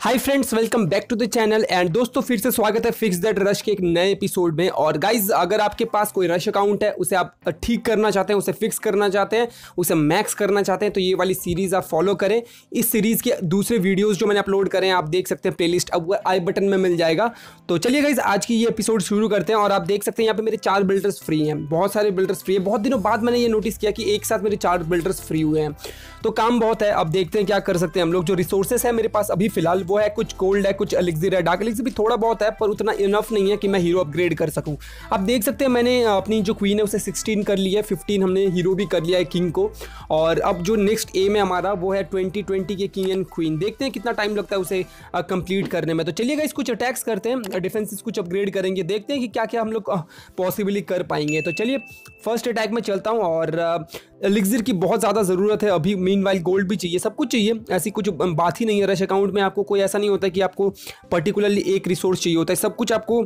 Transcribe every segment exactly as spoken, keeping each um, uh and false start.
Hi friends, welcome back to the channel. And दोस्तों फिर से स्वागत है फिक्स दैट रश के एक नए एपिसोड में। और गाइज, अगर आपके पास कोई रश अकाउंट है, उसे आप ठीक करना चाहते हैं, उसे फिक्स करना चाहते हैं, उसे मैक्स करना चाहते हैं, तो ये वाली सीरीज़ आप फॉलो करें। इस सीरीज़ के दूसरे वीडियोज़ जो मैंने अपलोड करें आप देख सकते हैं, प्लेलिस्ट अब आई बटन में मिल जाएगा। तो चलिए गाइज, आज की ये एपिसोड शुरू करते हैं। और आप देख सकते हैं यहाँ पे मेरे चार बिल्डर्स फ्री हैं, बहुत सारे बिल्डर्स फ्री है। बहुत दिनों बाद मैंने ये नोटिस किया कि एक साथ मेरे चार बिल्डर्स फ्री हुए हैं, तो काम बहुत है। अब देखते हैं क्या कर सकते हैं हम लोग। जो रिसोर्सेस है मेरे पास अभी फिलहाल वो है कुछ गोल्ड है, कुछ एलिक्सिर है। डार्क एलिक्सिर भी थोड़ा बहुत है पर उतना इनफ नहीं है कि मैं हीरो अपग्रेड कर सकूं। आप देख सकते हैं मैंने अपनी जो क्वीन है उसे सिक्सटीन कर लिया है, फिफ्टीन हमने हीरो भी कर लिया है किंग को। और अब जो नेक्स्ट एम है हमारा वो है ट्वेंटी ट्वेंटी के किंग एंड क्वीन। देखते हैं कितना टाइम लगता है उसे कंप्लीट करने में। तो चलिए गाइस, कुछ अटैक्स करते हैं, डिफेंसेस कुछ अपग्रेड करेंगे, देखते हैं कि क्या क्या हम लोग पॉसिबली कर पाएंगे। तो चलिए फर्स्ट अटैक में चलता हूँ। और एलिक्सिर की बहुत ज़्यादा ज़रूरत है अभी, मीनवाइल गोल्ड भी चाहिए, सब कुछ चाहिए। ऐसी कुछ बात ही नहीं है। रश अकाउंट में आपको कोई ऐसा नहीं होता कि आपको पर्टिकुलरली एक रिसोर्स चाहिए होता है, सब कुछ आपको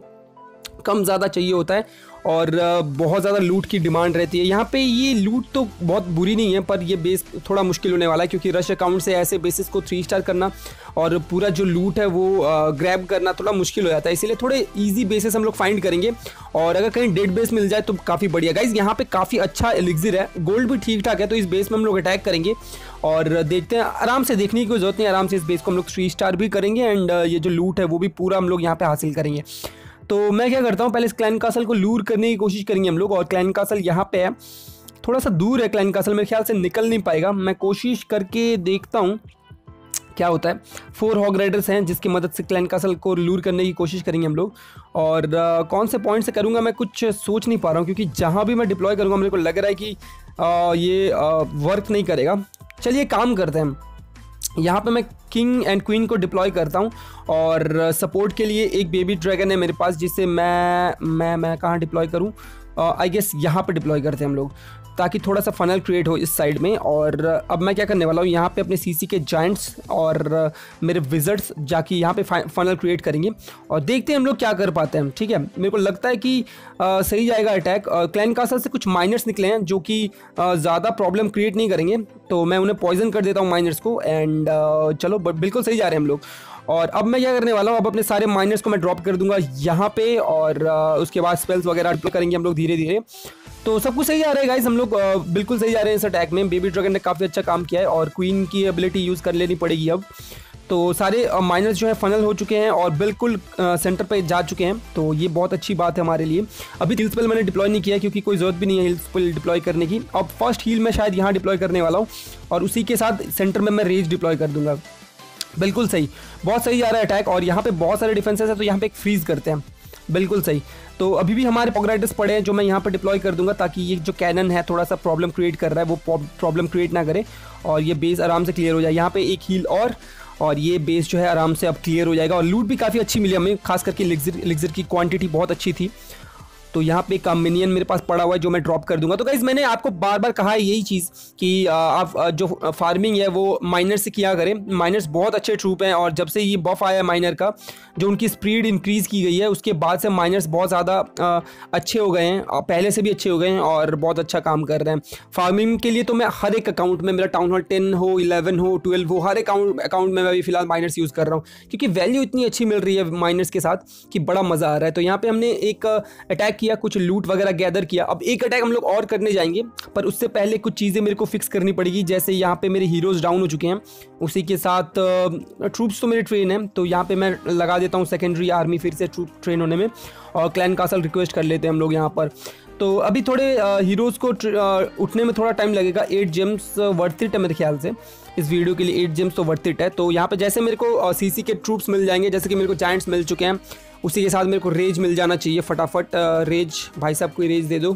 कम ज़्यादा चाहिए होता है। और बहुत ज़्यादा लूट की डिमांड रहती है यहाँ पे। ये लूट तो बहुत बुरी नहीं है पर ये बेस थोड़ा मुश्किल होने वाला है, क्योंकि रश अकाउंट से ऐसे बेसिस को थ्री स्टार करना और पूरा जो लूट है वो ग्रैब करना थोड़ा मुश्किल हो जाता है। इसीलिए थोड़े इजी बेसिस हम लोग फाइंड करेंगे। और अगर कहीं डेड बेस मिल जाए तो काफ़ी बढ़िया। गाइज, यहाँ पे काफ़ी अच्छा एलिक्सिर है, गोल्ड भी ठीक ठाक है, तो इस बेस में हम लोग अटैक करेंगे और देखते हैं। आराम से, देखने की कोई जरूरत नहीं, आराम से इस बेस को हम लोग थ्री स्टार भी करेंगे एंड ये जो लूट है वो भी पूरा हम लोग यहाँ पे हासिल करेंगे। तो मैं क्या करता हूँ, पहले इस क्लैन कासल को लूर करने की कोशिश करेंगे हम लोग। और क्लैन कासल यहाँ पे है, थोड़ा सा दूर है क्लैन कासल, मेरे ख्याल से निकल नहीं पाएगा। मैं कोशिश करके देखता हूँ क्या होता है। फोर हॉग राइडर्स हैं जिसकी मदद से क्लैन कासल को लूर करने की कोशिश करेंगे हम लोग। और आ, कौन से पॉइंट से करूँगा मैं कुछ सोच नहीं पा रहा हूँ, क्योंकि जहाँ भी मैं डिप्लॉय करूँगा मेरे को लग रहा है कि आ, ये वर्क नहीं करेगा। चलिए काम करते हैं, यहाँ पे मैं किंग एंड क्वीन को डिप्लॉय करता हूँ। और सपोर्ट के लिए एक बेबी ड्रैगन है मेरे पास, जिसे मैं मैं मैं कहाँ डिप्लॉय करूँ, आई गेस यहाँ पे डिप्लॉय करते हैं हम लोग, ताकि थोड़ा सा फनल क्रिएट हो इस साइड में। और अब मैं क्या करने वाला हूँ, यहाँ पे अपने सीसी के जायंट्स और मेरे विजर्ड्स जाके यहाँ पे फनल क्रिएट करेंगे और देखते हैं हम लोग क्या कर पाते हैं। ठीक है, मेरे को लगता है कि आ, सही जाएगा अटैक। क्लैन कासल से कुछ माइनर्स निकले हैं जो कि ज़्यादा प्रॉब्लम क्रिएट नहीं करेंगे, तो मैं उन्हें पॉइजन कर देता हूँ माइनर्स को। एंड चलो बिल्कुल सही जा रहे हैं हम लोग। और अब मैं क्या करने वाला हूँ, अब अपने सारे माइनर्स को मैं ड्रॉप कर दूंगा यहाँ पे। और उसके बाद स्पेल्स वगैरह डिप्लॉय करेंगे हम लोग धीरे धीरे। तो सब कुछ सही जा रहा है गाइस, हम लोग बिल्कुल सही जा रहे हैं इस अटैक में। बेबी ड्रैगन ने काफ़ी अच्छा काम किया है और क्वीन की एबिलिटी यूज़ कर लेनी पड़ेगी अब। तो सारे माइनर्स जो है फनल हो चुके हैं और बिल्कुल सेंटर पे जा चुके हैं, तो ये बहुत अच्छी बात है हमारे लिए। अभी हिल स्पेल मैंने डिप्लॉय नहीं किया क्योंकि कोई ज़रूरत भी नहीं है हिल स्पेल डिप्लॉय करने की। अब फर्स्ट हील मैं शायद यहाँ डिप्लॉय करने वाला हूँ और उसी के साथ सेंटर में मैं रेज डिप्लॉय कर दूंगा। बिल्कुल सही, बहुत सही जा रहा है अटैक। और यहाँ पे बहुत सारे डिफेंसेस है, तो यहाँ पे एक फ्रीज करते हैं। बिल्कुल सही। तो अभी भी हमारे पॉगराइडर्स पड़े हैं जो मैं यहाँ पर डिप्लॉय कर दूंगा, ताकि ये जो कैनन है थोड़ा सा प्रॉब्लम क्रिएट कर रहा है वो प्रॉब्लम क्रिएट ना करे और ये बेस आराम से क्लियर हो जाए। यहाँ पे एक हील और और ये बेस जो है आराम से अब क्लियर हो जाएगा। और लूट भी काफ़ी अच्छी मिली हमें, खास करके एलिक्सिर एलिक्सिर की क्वांटिटी बहुत अच्छी थी। तो यहाँ पे एक मिनियन मेरे पास पड़ा हुआ है जो मैं ड्रॉप कर दूंगा। तो गाइस, मैंने आपको बार बार कहा है यही चीज़ कि आप जो फार्मिंग है वो माइनर से किया करें। माइनर्स बहुत अच्छे ट्रूप हैं और जब से ये बफ आया है माइनर का, जो उनकी स्पीड इंक्रीज़ की गई है, उसके बाद से माइनर्स बहुत ज़्यादा अच्छे हो गए हैं, पहले से भी अच्छे हो गए हैं और बहुत अच्छा काम कर रहे हैं फार्मिंग के लिए। तो मैं हर एक अकाउंट में, मेरा टाउन हॉल टेन हो, इलेवन हो, ट्वेल्व हो, हर अकाउंट अकाउंट में मैं अभी फिलहाल माइनर्स यूज़ कर रहा हूँ, क्योंकि वैल्यू इतनी अच्छी मिल रही है माइनर्स के साथ कि बड़ा मज़ा आ रहा है। तो यहाँ पर हमने एक अटैक किया, कुछ लूट वगैरह गैदर किया। अब एक अटैक हम लोग और करने जाएंगे, पर उससे पहले कुछ चीज़ें मेरे को फिक्स करनी पड़ेगी। जैसे यहाँ पे मेरे हीरोज़ डाउन हो चुके हैं, उसी के साथ ट्रूप्स तो मेरे ट्रेन हैं, तो यहाँ पे मैं लगा देता हूँ सेकेंडरी आर्मी फिर से ट्रूप ट्रेन होने में। और क्लैन कासल रिक्वेस्ट कर लेते हैं हम लोग यहाँ पर। तो अभी थोड़े हीरोज़ को उठने में थोड़ा टाइम लगेगा। एट जेम्स वर्थ इट है मेरे ख्याल से, इस वीडियो के लिए एट जेम्स तो वर्थ इट है। तो यहाँ पे जैसे मेरे को सीसी के ट्रूप्स मिल जाएंगे, जैसे कि मेरे को जायंट्स मिल चुके हैं, उसी के साथ मेरे को रेज मिल जाना चाहिए फटाफट। रेज भाई साहब, कोई रेज दे दो,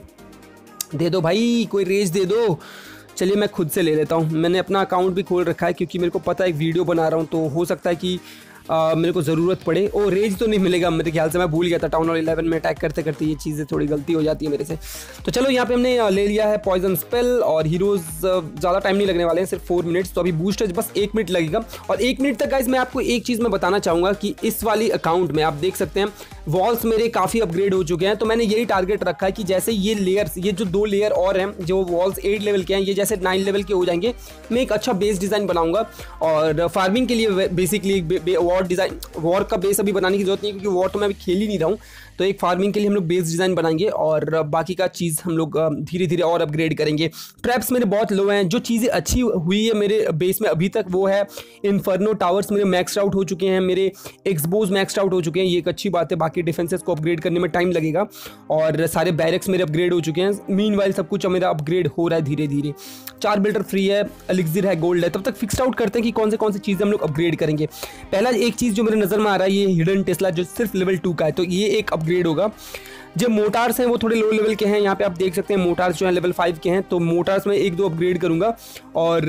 दे दो भाई, कोई रेज दे दो। चलिए मैं खुद से ले लेता हूँ, मैंने अपना अकाउंट भी खोल रखा है क्योंकि मेरे को पता है एक वीडियो बना रहा हूँ, तो हो सकता है कि आ, मेरे को ज़रूरत पड़े। ओ रेज तो नहीं मिलेगा मेरे ख्याल से, मैं भूल गया था। टाउन हॉल इलेवन में अटैक करते करते ये चीज़ें थोड़ी गलती हो जाती है मेरे से। तो चलो यहाँ पे हमने ले लिया है पॉइजन स्पेल और हीरोज़ ज़्यादा टाइम नहीं लगने वाले हैं, सिर्फ फोर मिनट्स। तो अभी बूस्ट बस एक मिनट लगेगा। और एक मिनट तक गाइस मैं आपको एक चीज़ मैं बताना चाहूँगा कि इस वाली अकाउंट में आप देख सकते हैं वॉल्स मेरे काफ़ी अपग्रेड हो चुके हैं, तो मैंने यही टारगेट रखा है कि जैसे ये लेयर्स, ये जो दो लेयर और हैं जो वॉल्स एट लेवल के हैं, ये जैसे नाइन लेवल के हो जाएंगे, मैं एक अच्छा बेस डिज़ाइन बनाऊंगा। और फार्मिंग के लिए बेसिकली वॉर डिज़ाइन, वॉर का बेस अभी बनाने की जरूरत नहीं है क्योंकि वॉर तो मैं अभी खेल ही नहीं रहा हूँ। तो एक फार्मिंग के लिए हम लोग बेस डिज़ाइन बनाएंगे और बाकी का चीज़ हम लोग धीरे धीरे और अपग्रेड करेंगे। ट्रैप्स मेरे बहुत लो हैं। जो चीज़ें अच्छी हुई है मेरे बेस में अभी तक वो है इन्फर्नो टावर्स मेरे मैक्स आउट हो चुके हैं, मेरे एक्सबोज मैक्स आउट हो चुके हैं, ये एक अच्छी बात है। बाकी डिफेंसेस को अपग्रेड करने में टाइम लगेगा और सारे बैरक्स मेरे अपग्रेड हो चुके हैं। मीनवाइल सब कुछ मेरा अपग्रेड हो रहा है धीरे धीरे। चार बिल्डर फ्री है, एलिक्सिर है, गोल्ड है। तब तक फिक्स आउट करते हैं कि कौन से कौन सी चीज़ें हम लोग अपग्रेड करेंगे। पहला एक चीज़ जो मेरे नज़र में आ रहा है ये हिडन टेस्ला जो सिर्फ लेवल टू का है, तो ये एक अपग्रेड होगा। जो मोटार्स हैं वो थोड़े लो लेवल के हैं, यहाँ पे आप देख सकते हैं मोटार्स जो हैं लेवल फाइव के हैं, तो मोटार्स में एक दो अपग्रेड करूँगा। और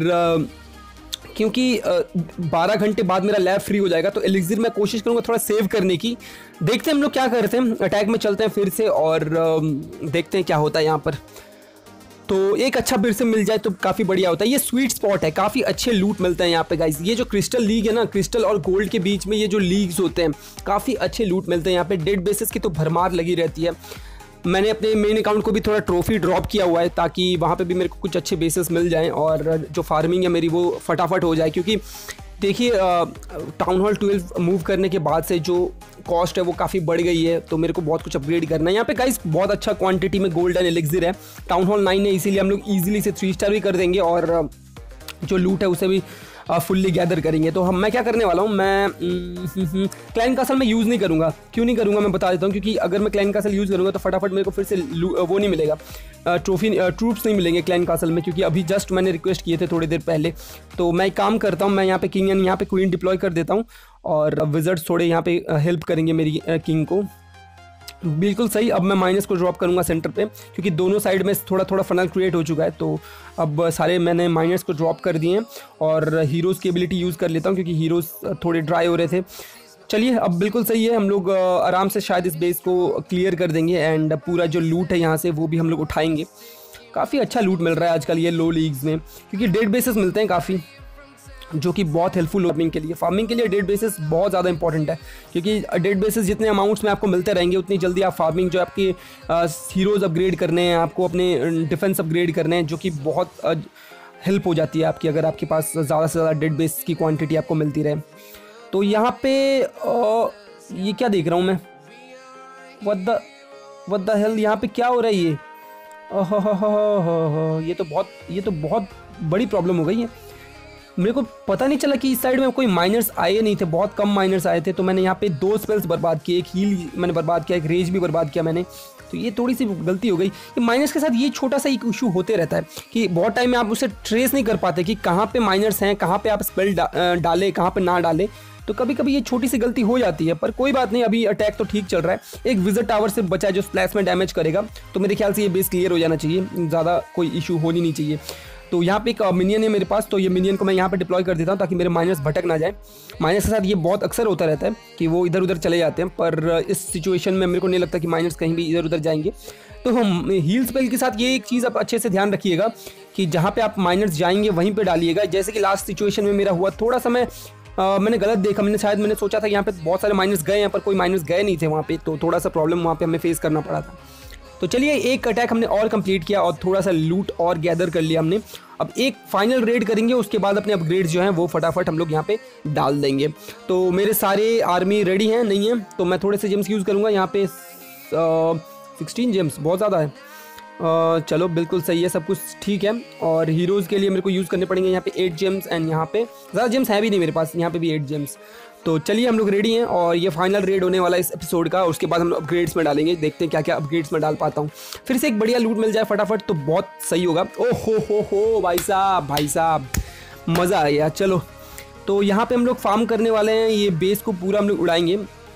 क्योंकि बारह घंटे बाद मेरा लैब फ्री हो जाएगा तो एलिक्सिर मैं कोशिश करूँगा थोड़ा सेव करने की। देखते हैं हम लोग क्या करते हैं, अटैक में चलते हैं फिर से और देखते हैं क्या होता है यहाँ पर। तो एक अच्छा बिर से मिल जाए तो काफ़ी बढ़िया होता है। ये स्वीट स्पॉट है, काफ़ी अच्छे लूट मिलते हैं यहाँ पे गाइस। ये जो क्रिस्टल लीग है ना, क्रिस्टल और गोल्ड के बीच में ये जो लीग्स होते हैं काफ़ी अच्छे लूट मिलते हैं यहाँ पे। डेड बेसिस की तो भरमार लगी रहती है। मैंने अपने मेन अकाउंट को भी थोड़ा ट्रॉफी ड्रॉप किया हुआ है ताकि वहाँ पे भी मेरे को कुछ अच्छे बेसिस मिल जाएं और जो फार्मिंग है मेरी वो फटाफट हो जाए। क्योंकि देखिए टाउन हॉल ट्वेल्व मूव करने के बाद से जो कॉस्ट है वो काफ़ी बढ़ गई है, तो मेरे को बहुत कुछ अपग्रेड करना है। यहाँ पे गाइस बहुत अच्छा क्वांटिटी में गोल्ड एंड एलिक्सिर है। टाउन हॉल नाइन है इसीलिए हम लोग ईजिली से थ्री स्टार भी कर देंगे और जो लूट है उसे भी फुल्ली गैदर करेंगे। तो हम मैं क्या करने वाला हूँ, मैं क्लैन कासल में यूज़ नहीं करूँगा। क्यों नहीं करूँगा मैं बता देता हूँ, क्योंकि अगर मैं क्लैन कासल यूज़ करूँगा तो फटाफट मेरे को फिर से वो नहीं मिलेगा, ट्रॉफी ट्रूप्स नहीं मिलेंगे क्लैन कासल में, क्योंकि अभी जस्ट मैंने रिक्वेस्ट किए थे थोड़ी देर पहले। तो मैं एक काम करता हूँ, मैं यहाँ पे किंग एंड यहाँ पे क्वीन डिप्लॉय कर देता हूँ और विज़र्ड्स थोड़े यहाँ पे हेल्प करेंगे मेरी किंग को। बिल्कुल सही। अब मैं माइनस को ड्रॉप करूंगा सेंटर पे क्योंकि दोनों साइड में थोड़ा थोड़ा फनल क्रिएट हो चुका है, तो अब सारे मैंने माइनस को ड्रॉप कर दिए हैं और हीरोज़ की एबिलिटी यूज़ कर लेता हूं क्योंकि हीरोज़ थोड़े ड्राई हो रहे थे। चलिए अब बिल्कुल सही है, हम लोग आराम से शायद इस बेस को क्लियर कर देंगे एंड पूरा जो लूट है यहाँ से वो भी हम लोग उठाएंगे। काफ़ी अच्छा लूट मिल रहा है आजकल ये लो लीग्स में क्योंकि डेड बेसिस मिलते हैं काफ़ी, जो कि बहुत हेल्पफुल फार्मिंग के लिए। फार्मिंग के लिए डेड बेसिस बहुत ज़्यादा इंपॉर्टेंट है क्योंकि डेड बेसिस जितने अमाउंट्स में आपको मिलते रहेंगे उतनी जल्दी आप फार्मिंग जो आपके हीरोज़ अपग्रेड करने हैं, आपको अपने डिफेंस अपग्रेड करने हैं, जो कि बहुत हेल्प हो जाती है आपकी अगर आपके पास ज़्यादा से ज़्यादा डेड बेस की क्वांटिटी आपको मिलती रहे। तो यहाँ पे आ, ये क्या देख रहा हूँ मैं, what the what the hell, यहाँ पे क्या हो रहा है ये? ओह हो हो, ये तो बहुत ये तो बहुत बड़ी प्रॉब्लम हो गई है। मेरे को पता नहीं चला कि इस साइड में कोई माइनर्स आए नहीं थे, बहुत कम माइनर्स आए थे, तो मैंने यहाँ पे दो स्पेल्स बर्बाद किए, एक हील मैंने बर्बाद किया, एक रेज भी बर्बाद किया मैंने। तो ये थोड़ी सी गलती हो गई कि माइनर्स के साथ ये छोटा सा एक इशू होते रहता है कि बहुत टाइम में आप उसे ट्रेस नहीं कर पाते कि कहाँ पे माइनर्स हैं, कहाँ पे आप स्पेल डा, डालें, कहाँ पे ना डालें। तो कभी कभी ये छोटी सी गलती हो जाती है, पर कोई बात नहीं, अभी अटैक तो ठीक चल रहा है। एक विजट टावर से बचा है जो स्प्लैश में डैमेज करेगा, तो मेरे ख्याल से ये बेस क्लियर हो जाना चाहिए, ज़्यादा कोई इशू होनी नहीं चाहिए। तो यहाँ पे एक मिनियन है मेरे पास, तो ये मिनियन को मैं यहाँ पे डिप्लॉय कर देता हूँ ताकि मेरे माइनस भटक ना जाए। माइनस के साथ ये बहुत अक्सर होता रहता है कि वो इधर उधर चले जाते हैं, पर इस सिचुएशन में मेरे को नहीं लगता कि माइनस कहीं भी इधर उधर जाएंगे। तो हम हील स्पेल के साथ ये एक चीज़ आप अच्छे से ध्यान रखिएगा कि जहाँ पे आप माइनस जाएंगे वहीं पे डालिएगा। जैसे कि लास्ट सिचुएशन में मेरा हुआ, थोड़ा सा मैं आ, मैंने गलत देखा, मैंने शायद मैंने सोचा था कि यहाँ पे बहुत सारे माइनस गए हैं, पर कोई माइनस गए नहीं थे वहाँ पे, तो थोड़ा सा प्रॉब्लम वहाँ पे हमें फेस करना पड़ा था। तो चलिए एक अटैक हमने और कंप्लीट किया और थोड़ा सा लूट और गैदर कर लिया हमने। अब एक फाइनल रेड करेंगे, उसके बाद अपने अपग्रेड्स जो हैं वो फटाफट हम लोग यहाँ पे डाल देंगे। तो मेरे सारे आर्मी रेडी हैं, नहीं है तो मैं थोड़े से जेम्स यूज़ करूँगा। यहाँ पे सिक्सटीन जेम्स बहुत ज़्यादा है, आ, चलो बिल्कुल सही है, सब कुछ ठीक है। और हीरोज़ के लिए मेरे को यूज़ करने पड़ेंगे यहाँ पे एट जेम्स एंड यहाँ पे ज़्यादा जेम्स है भी नहीं मेरे पास, यहाँ पे भी एट जेम्स। तो चलिए हम लोग रेडी हैं और ये फाइनल रेड होने वाला है इस एपिसोड का। उसके बाद हम लोग अपग्रेड्स में डालेंगे, देखते हैं क्या क्या अपग्रेड्स में डाल पाता हूँ। फिर से एक बढ़िया लूट मिल जाए फटाफट तो बहुत सही होगा। ओ हो हो हो भाई साहब भाई साहब मज़ा आ गया। चलो तो यहाँ पे हम लोग फार्म करने वाले हैं, ये बेस को पूरा हम लोग उड़ाएंगे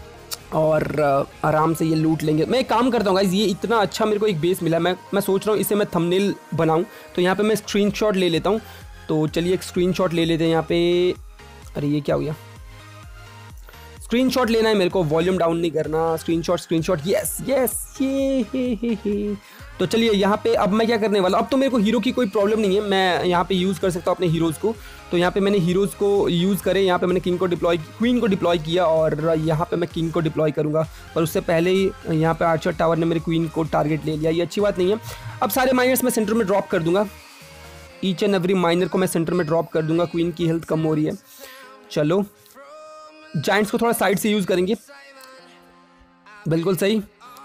और आराम से ये लूट लेंगे। मैं एक काम करता हूँ गाइस, ये इतना अच्छा मेरे को एक बेस मिला, मैं मैं सोच रहा हूँ इसे मैं थंबनेल बनाऊँ। तो यहाँ पे मैं स्क्रीनशॉट ले लेता हूँ। तो चलिए एक स्क्रीनशॉट ले लेते हैं यहाँ पे। अरे ये क्या हो गया, स्क्रीनशॉट लेना है मेरे को, वॉल्यूम डाउन नहीं करना। स्क्रीनशॉट स्क्रीनशॉट यस यस ये हे हे हे। तो चलिए यहाँ पे अब मैं क्या करने वाला, अब तो मेरे को हीरो की कोई प्रॉब्लम नहीं है, मैं यहाँ पे यूज़ कर सकता हूँ अपने हीरोज़ को। तो यहाँ पे मैंने हीरोज़ को यूज़ करे, यहाँ पे मैंने किंग को डिप्लॉय क्वीन को डिप्लॉय किया और यहाँ पे मैं किंग को डिप्लॉय करूँगा। पर उससे पहले ही यहाँ पे आर्चर टावर ने मेरे क्वीन को टारगेट ले लिया, ये अच्छी बात नहीं है। अब सारे माइनर्स मैं सेंटर में ड्रॉप कर दूँगा, ईच एंड एवरी माइनर को मैं सेंटर में ड्रॉप कर दूँगा। क्वीन की हेल्थ कम हो रही है। चलो जाइंट्स को थोड़ा साइड से यूज़ करेंगे, बिल्कुल सही।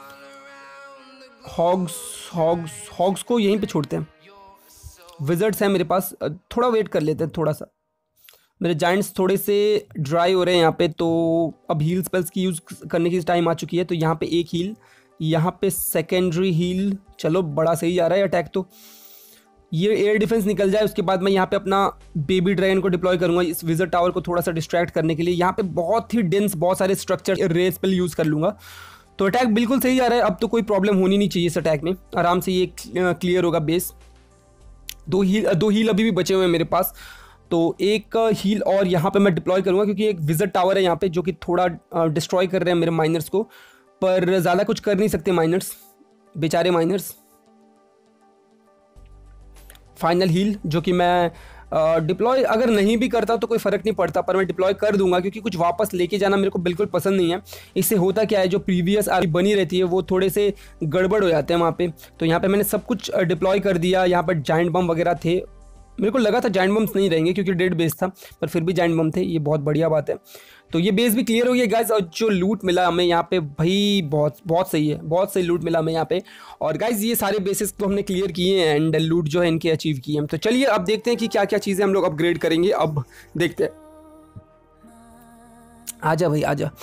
हॉग्स हॉग्स हॉग्स को यहीं पे छोड़ते हैं। विजर्ड्स हैं मेरे पास, थोड़ा वेट कर लेते हैं थोड़ा सा। मेरे जाइंट्स थोड़े से ड्राई हो रहे हैं यहाँ पे, तो अब हील स्पेल्स की यूज़ करने की टाइम आ चुकी है। तो यहाँ पे एक हील, यहाँ पे सेकेंडरी हील। चलो बड़ा सही जा रहा है अटैक। तो ये एयर डिफेंस निकल जाए, उसके बाद मैं यहाँ पे अपना बेबी ड्रैगन को डिप्लॉय करूँगा इस विजर्ड टावर को थोड़ा सा डिस्ट्रैक्ट करने के लिए। यहाँ पे बहुत ही डेंस बहुत सारे स्ट्रक्चर रे स्पेल यूज़ कर लूँगा। तो अटैक बिल्कुल सही जा रहा है, अब तो कोई प्रॉब्लम होनी नहीं चाहिए इस अटैक में, आराम से ये क्लियर होगा बेस। दो हील दो हील अभी भी बचे हुए हैं मेरे पास, तो एक हील और यहाँ पे मैं डिप्लॉय करूँगा क्योंकि एक विजर्ड टावर है यहाँ पे जो कि थोड़ा डिस्ट्रॉय कर रहे हैं मेरे माइनर्स को, पर ज़्यादा कुछ कर नहीं सकते माइनर्स, बेचारे माइनर्स। फाइनल हील जो कि मैं डिप्लॉय अगर नहीं भी करता तो कोई फ़र्क नहीं पड़ता, पर मैं डिप्लॉय कर दूंगा क्योंकि कुछ वापस लेके जाना मेरे को बिल्कुल पसंद नहीं है। इससे होता क्या है, जो प्रीवियस आर्मी बनी रहती है वो थोड़े से गड़बड़ हो जाते हैं वहाँ पे। तो यहाँ पे मैंने सब कुछ डिप्लॉय कर दिया। यहाँ पर जाइंट बम वगैरह थे, मेरे को लगा था जाइंट बम्स नहीं रहेंगे क्योंकि डेड बेस था, पर फिर भी जाइंट बम थे, ये बहुत बढ़िया बात है। तो ये बेस भी क्लियर हो गया गाइज, और जो लूट मिला हमें यहाँ पे भाई बहुत बहुत सही है, बहुत सही लूट मिला हमें यहाँ पे। और गाइज ये सारे बेसिस को हमने क्लियर किए हैं एंड लूट जो है इनके अचीव किए हैं। तो चलिए अब देखते हैं कि क्या क्या चीज़ें हम लोग अपग्रेड करेंगे। अब देखते हैं, आजा भाई आजा।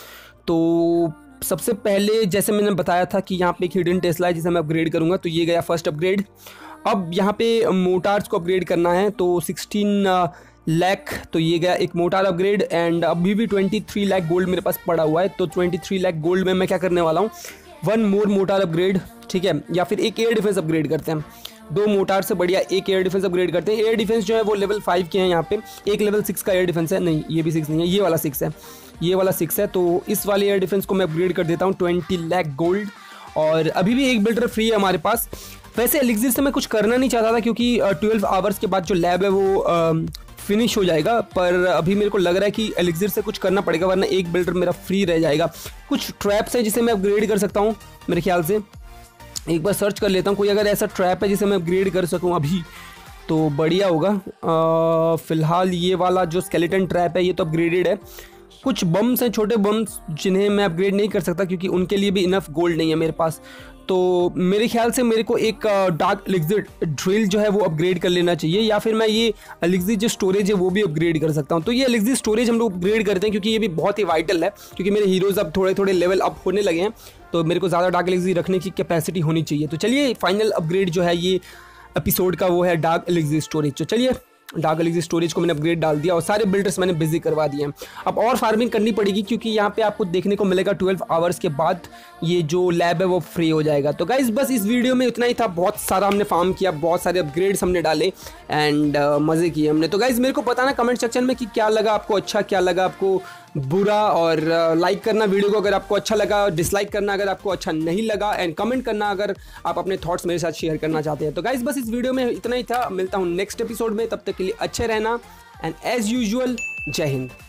तो सबसे पहले जैसे मैंने बताया था कि यहाँ पे एक हिडन टेस्ला है जिसे मैं अपग्रेड करूँगा, तो ये गया फर्स्ट अपग्रेड। अब यहाँ पे मोटार्स को अपग्रेड करना है, तो सिक्सटीन लाख, तो ये गया एक मोटार अपग्रेड। एंड अभी भी ट्वेंटी थ्री लाख गोल्ड मेरे पास पड़ा हुआ है, तो ट्वेंटी थ्री लाख गोल्ड में मैं क्या करने वाला हूँ, वन मोर मोटार अपग्रेड, ठीक है, या फिर एक एयर डिफेंस अपग्रेड करते हैं। दो मोटार से बढ़िया एक एयर डिफेंस अपग्रेड करते हैं। एयर डिफेंस जो है वो लेवल फाइव के हैं, यहाँ पे एक लेवल सिक्स का एयर डिफेंस है, नहीं ये भी सिक्स नहीं है, ये वाला सिक्स है, ये वाला सिक्स है। तो इस वाले एयर डिफेंस को मैं अपग्रेड कर देता हूँ ट्वेंटी लाख गोल्ड। और अभी भी एक बिल्डर फ्री है हमारे पास। वैसे एलिक्सिर से मैं कुछ करना नहीं चाहता था क्योंकि ट्वेल्व आवर्स के बाद जो लैब है वो फिनिश हो जाएगा, पर अभी मेरे को लग रहा है कि एलिक्सिर से कुछ करना पड़ेगा वरना एक बिल्डर मेरा फ्री रह जाएगा। कुछ ट्रैप्स हैं जिसे मैं अपग्रेड कर सकता हूँ मेरे ख्याल से, एक बार सर्च कर लेता हूँ कोई अगर ऐसा ट्रैप है जिसे मैं अपग्रेड कर सकूँ अभी तो बढ़िया होगा। फ़िलहाल ये वाला जो स्केलेटन ट्रैप है ये तो अपग्रेडेड है। कुछ बम्स हैं, छोटे बम्स, जिन्हें मैं अपग्रेड नहीं कर सकता क्योंकि उनके लिए भी इनफ गोल्ड नहीं है मेरे पास। तो मेरे ख्याल से मेरे को एक डार्क एलिक्सिर ड्रिल जो है वो अपग्रेड कर लेना चाहिए, या फिर मैं ये एलिक्सिर जो स्टोरेज है वो भी अपग्रेड कर सकता हूँ। तो ये एलिक्सिर स्टोरेज हम लोग अपग्रेड करते हैं क्योंकि ये भी बहुत ही वाइटल है, क्योंकि मेरे हीरोज़ अब थोड़े थोड़े लेवल अप होने लगे हैं, तो मेरे को ज़्यादा डार्क एलिक्सिर रखने की कैपेसिटी होनी चाहिए। तो चलिए फाइनल अपग्रेड जो है ये एपिसोड का वो है डार्क एलिक्सिर स्टोरेज। तो चलिए डार्क एलिक्सिर स्टोरेज को मैंने अपग्रेड डाल दिया और सारे बिल्डर्स मैंने बिजी करवा दिए हैं। अब और फार्मिंग करनी पड़ेगी क्योंकि यहाँ पे आपको देखने को मिलेगा ट्वेल्व आवर्स के बाद ये जो लैब है वो फ्री हो जाएगा। तो गाइज बस इस वीडियो में इतना ही था, बहुत सारा हमने फार्म किया, बहुत सारे अपग्रेड्स हमने डाले एंड uh, मज़े किए हमने। तो गाइज मेरे को बताना कमेंट सेक्शन में कि क्या लगा आपको अच्छा, क्या लगा आपको बुरा, और लाइक uh, करना वीडियो को अगर आपको अच्छा लगा, डिसलाइक करना अगर आपको अच्छा नहीं लगा, एंड कमेंट करना अगर आप अपने थॉट्स मेरे साथ शेयर करना चाहते हैं। तो गाइज बस इस वीडियो में इतना ही था, मिलता हूँ नेक्स्ट एपिसोड में, तब तक के लिए अच्छे रहना एंड एज यूजुअल जय हिंद।